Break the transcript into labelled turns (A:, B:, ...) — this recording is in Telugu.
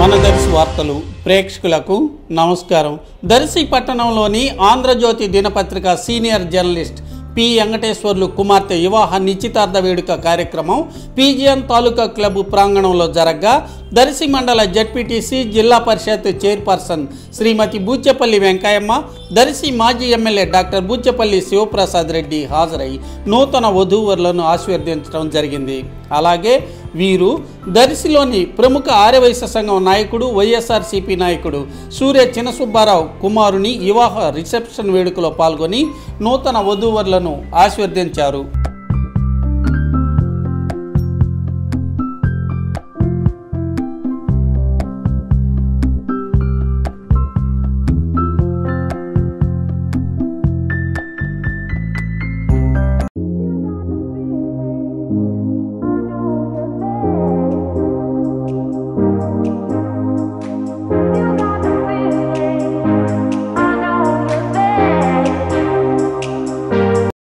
A: మన దర్శి వార్తలు ప్రేక్షకులకు నమస్కారం। దర్శి పట్టణంలోని ఆంధ్రజ్యోతి దినపత్రిక సీనియర్ జర్నలిస్ట్ పి వెంకటేశ్వర్లు కుమార్తె వివాహ నిశ్చితార్థ వేడుక కార్యక్రమం పీజీఎన్ తాలూకా క్లబ్ ప్రాంగణంలో జరగగా దర్శి మండల జెడ్పీటీసీ జిల్లా పరిషత్ చైర్పర్సన్ శ్రీమతి బూచెపల్లి వెంకయ్యమ్మ, దర్శి మాజీ ఎమ్మెల్యే డాక్టర్ బూచెపల్లి శివప్రసాద్ రెడ్డి హాజరై నూతన వధూవరులను ఆశీర్వదించడం జరిగింది। అలాగే వీరు దర్శిలోని ప్రముఖ ఆర్యవైశ్య సంఘం నాయకుడు వైఎస్ఆర్సీపీ నాయకుడు సూర్య చిన్నసుబ్బారావు కుమారుని వివాహ రిసెప్షన్ వేడుకలో పాల్గొని నూతన వధూవరులను ఆశీర్వదించారు।